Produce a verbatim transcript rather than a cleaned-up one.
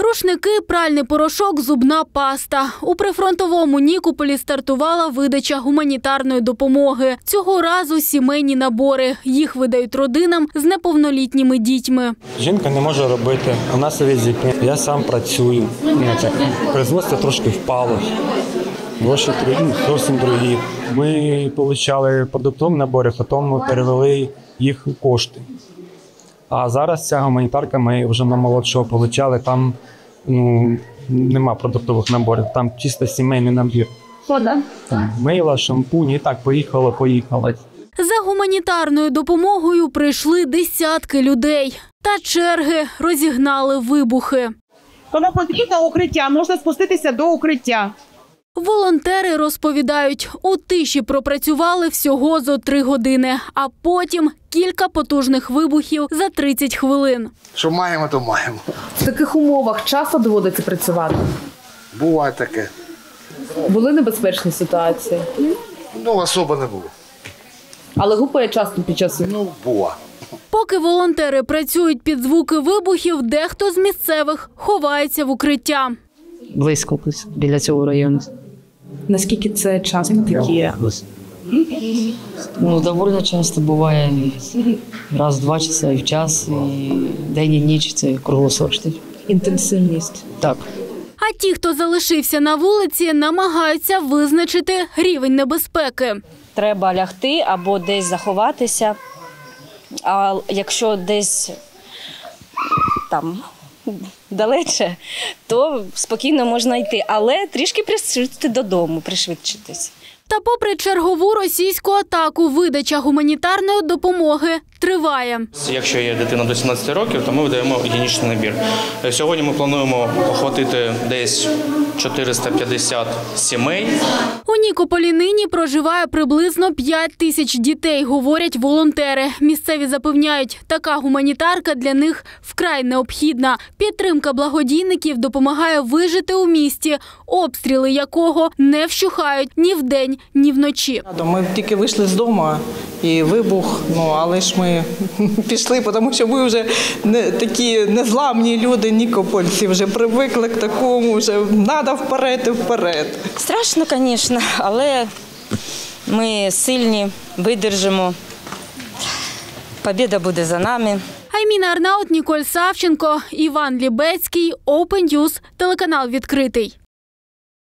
Рушники, пральний порошок, зубна паста. У прифронтовому Нікополі стартувала видача гуманітарної допомоги. Цього разу сімейні набори. Їх видають родинам з неповнолітніми дітьми. Жінка не може робити, у нас є дітьми. Я сам працюю. Производство трошки впало. Гроші зовсім другі. Ми отримали продуктові набори, потім ми перевели їх у кошти. А зараз ця гуманітарка ми вже на молодшого отримали, там ну, нема продуктових наборів, там чисто сімейний набір. Вода. Мила, шампунь, і так поїхало, поїхало. За гуманітарною допомогою прийшли десятки людей. Та черги розігнали вибухи. Коли потрібно укриття, можна спуститися до укриття. Волонтери розповідають, у тиші пропрацювали всього зо три години, а потім кілька потужних вибухів за тридцять хвилин. Що маємо, то маємо. В таких умовах часто доводиться працювати? Буває таке. Були небезпечні ситуації? Ну, особо не було. Але гупає часто під час? Ну, бува. Поки волонтери працюють під звуки вибухів, дехто з місцевих ховається в укриття. Близько біля цього району. Наскільки це часто такі? Ну, доволі часто буває раз в два часа і в час, і день і ніч – це круглосуточно. Інтенсивність? Так. А ті, хто залишився на вулиці, намагаються визначити рівень небезпеки. Треба лягти або десь заховатися, а якщо десь там далече, то спокійно можна йти, але трішки пришвидшити додому, пришвидшитись. Та попри чергову російську атаку, видача гуманітарної допомоги триває. Якщо є дитина до сімнадцяти років, то ми видаємо гігієнічний набір. Сьогодні ми плануємо охватити десь чотириста п'ятдесят сімей. У Нікополі нині проживає приблизно п'ять тисяч дітей, говорять волонтери. Місцеві запевняють, така гуманітарка для них вкрай необхідна. Підтримка благодійників допомагає вижити у місті, обстріли якого не вщухають ні вдень, ні вночі. Ми тільки вийшли з дому і вибух, ну але ж ми пішли, тому що ми вже не такі незламні люди, нікопольці, вже привикли к такому, вже треба вперед і вперед. Страшно, звісно, але ми сильні, видержимо. Побєда буде за нами. Айміна Арнаут, Ніколь Савченко, Іван Лібецький, Open News, телеканал «Відкритий».